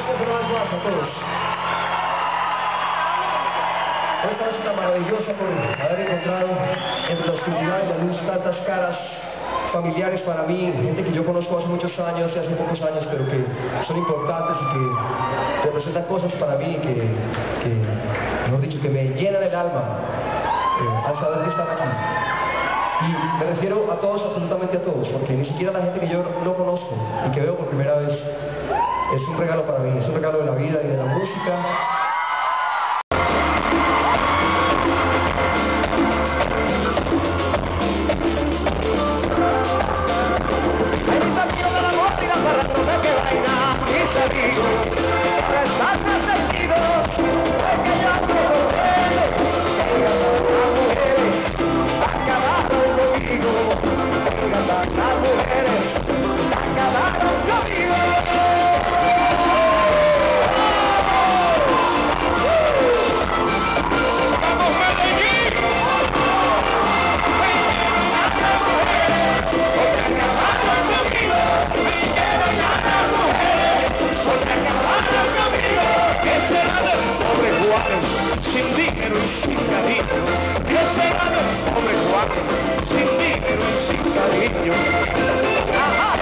Gracias una vez más a todos. Por esta noche tan maravillosa, por haber encontrado entre la oscuridad y la luz tantas caras familiares para mí, gente que yo conozco hace muchos años y hace pocos años, pero que son importantes y que representan cosas para mí mejor dicho, que me llenan el alma al saber que están aquí. Y me refiero a todos, absolutamente a todos, porque ni siquiera la gente que yo no conozco y que veo por primera vez es un regalo para mí, es un regalo de la vida y de la música. Sin dinero y sin cariño, Dios me da el pobre Juan, sin dinero y sin cariño. ¡Ajá,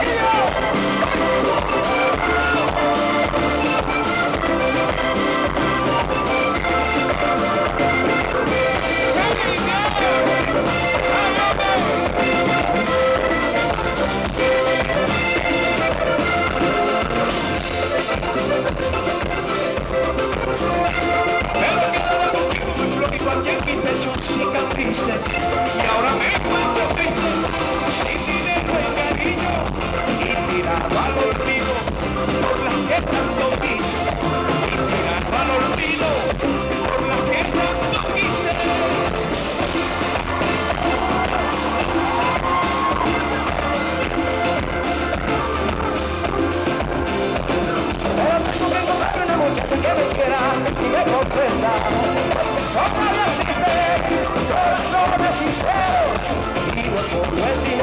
y ahora me encuentro triste, sin dinero y cariño, y tirado al olvido por las que tanto quise, y tirado al olvido por las que tanto quise. Pero tengo que encontrar una muchacha que me quiera y me comprenda. Corazones sinceros y no por